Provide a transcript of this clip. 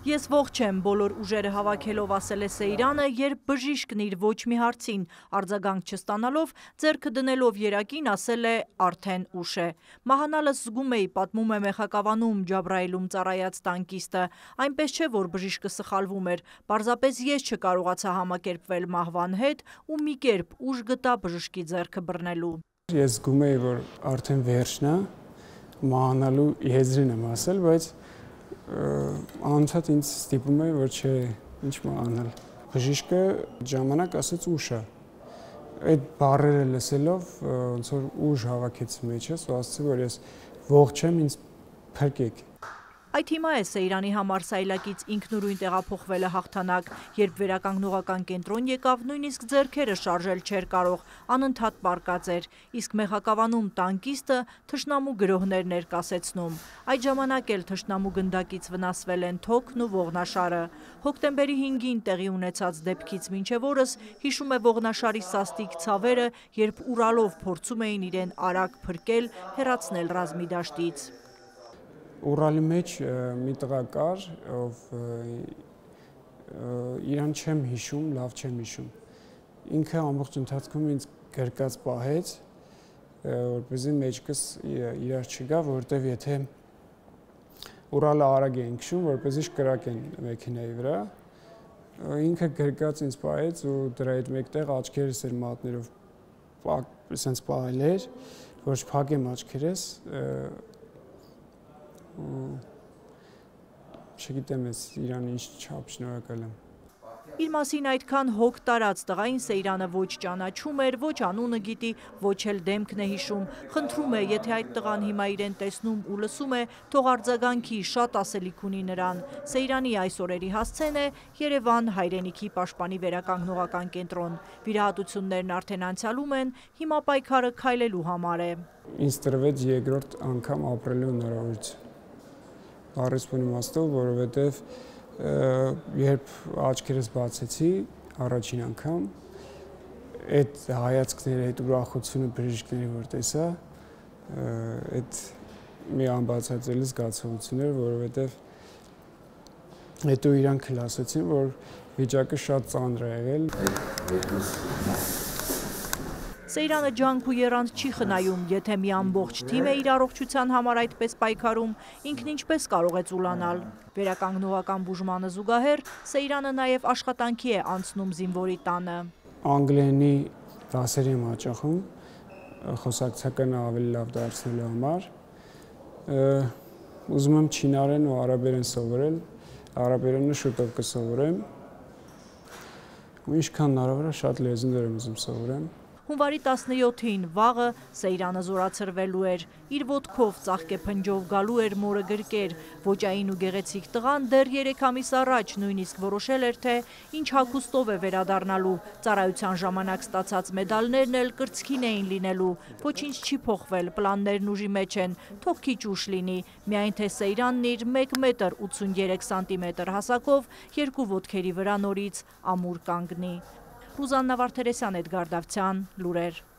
Ես ողջ եմ, բոլոր ուժերը հավաքելով ասել է Սեյրանը, երբ բժիշկն իր ոչ մի հարցին արձագանք չստանալով, ձեռքը դնելով երակին ասել է արդեն ուշ է։ Մահանալս զգում էի, պատմում է Մեխակավանում Ջաբրայիլում ծառայած տանկիստը, այնպես չէ, որ բժիշկը սխալվում էր, պարզապես ես չկարողացա համակերպվել մահվան հետ ու մի կերպ ուժ գտա բժշկի ձեռքը բռնելու։ Ես զգում էի, որ արդեն վերջն է, մահանալու եզրին եմ ասել, բայց անընդհատ ինձ ստիպում է, որ չէ, ինչ անել։ Բժիշկը ժամանակ ասեց ուշ է։ Այդ բառերը լսելով ոնց որ ուժ հավաքեց մեջս ու ասացի, որ ես ողջ եմ, ինձ փրկեք։ Այդ հիմա է Սեյրանի համար սայլակից ինքնուրույն տեղափոխվելը հաղթանակ, երբ վերականգնողական կենտրոն եկավ, նույնիսկ ձեռքերը շարժել չէր կարող, անընդհատ պառկած էր, իսկ Մեխակավանում տանկիստը թշնամու գրոհներ ներկասեցնում։ Այդ ժամանակ էլ թշնամու գնդակից վնասվել են թոքն ու ողնաշարը։ Հոկտեմբերի 5-ին տեղի ունեցած դեպքից մինչև օրս հիշում է ողնաշարի սաստիկ ցավերը, երբ ուրալով փորձում էին իրեն արագ փրկել, հեռացնել ռազմի դաշտից։ Ուրալի մեջ մի տղա կար, ով իրան չեմ հիշում, լավ չեմ հիշում։ Ինքը ամբողջ ընթացքում ինձ գրկած պահեց, որպեսզի մեջքս իրար չգա, որովհետև եթե Ուրալը արագ էին քշում, որպեսզի շկրակեն մեքենայի վրա, ինքը գրկած ինձ պահեց ու դրա հետ մեկտեղ աչքերս էր մատներով սենց պահել էր, որ չփակեմ աչքերս, չգիտեմ ես իրան ինչ չափ շնորհակալ եմ։ Իր մասին այդքան հոգ տարած տղային Սեյրանը ոչ ճանաչում էր, ոչ անունը գիտի, ոչ էլ դեմքն է հիշում, խնդրում է, եթե այդ տղան հիմա իրեն տեսնում ու լսում է, թող արձագանքի, շատ ասելիք ունի նրան։ Սեյրանի այս օրերի հասցեն է Երևան հայրենիքի պաշտպանի վերականգնողական կենտրոն։ Վիրահատություններն արդեն անցյալում են, հիմա պայքարը քայլելու համար է։ Ինձ տրվեց երկրորդ անգամ ապրելու հնարավորություն։ Առեսպուն իմաստով, որովհետև երբ աչքերս բացեցի առաջին անգամ, այդ հայացքները, այդ ուրախությունը բժիշկների որ տեսա, այդ մի անբացատրելի զգացողություն էր, որովհետև հետո իրանք էլ ասացին, որ վիճակը շատ ծանր է եղել։ Սեյրանը ջանք ու եռանդ չի խնայում, եթե մի ամբողջ թիմ է իր առողջության համար այդպես պայքարում, ինքն ինչպես կարող է ծուլանալ։ Վերականգնողական բուժմանը զուգահեռ Սեյրանը նաև աշխատանքի է անցնում զինվորի տանը։ Անգլերենի դասերի եմ հաճախում, խոսակցականը ավելի լավ դարձնելու համար։ Ուզում եմ չինարեն ու արաբերեն սովորել, արաբերենը շուտով կսովորեմ։ Ու ինչքան հնարավոր է շատ լեզուներ եմ ուզում սովորեմ։ Հունվարի 17-ին վաղը Սեյրանը զորացրվելու էր, իր ոտքով ծաղկեփնջով գալու էր մորը գրկեր, ոճային ու գեղեցիկ տղան դեռ 3 ամիս առաջ նույնիսկ որոշել էր, թե ինչ հագուստով է վերադառնալու, ծառայության ժամանակ ստացած մեդալներն էլ կրծքին էին լինելու, ոչինչ չի փոխվել, պլաններն ուժի մեջ են, թող քիչ ուշ լինի, միայն թե Սեյրանն իր 1 մետր 83 սանտիմետր հասակով 2 ոտքերի վրա նորից ամուր կանգնի։ Ռուզաննա Վարդերեսյան, Էդգար Դավթյան, լուրեր։